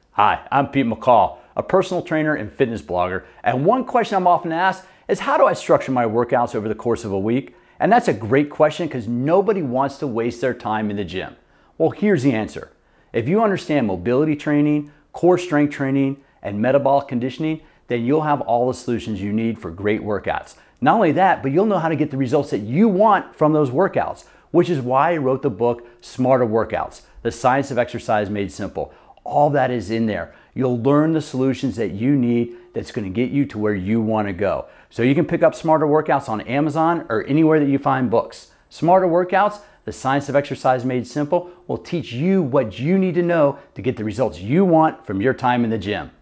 Hi, I'm Pete McCall, a personal trainer and fitness blogger, and one question I'm often asked is how do I structure my workouts over the course of a week? And that's a great question because nobody wants to waste their time in the gym. Well, here's the answer. If you understand mobility training, core strength training, and metabolic conditioning, then you'll have all the solutions you need for great workouts. Not only that, but you'll know how to get the results that you want from those workouts, which is why I wrote the book, Smarter Workouts, The Science of Exercise Made Simple. All that is in there. You'll learn the solutions that you need that's going to get you to where you want to go. So you can pick up Smarter Workouts on Amazon or anywhere that you find books. Smarter Workouts, The Science of Exercise Made Simple, will teach you what you need to know to get the results you want from your time in the gym.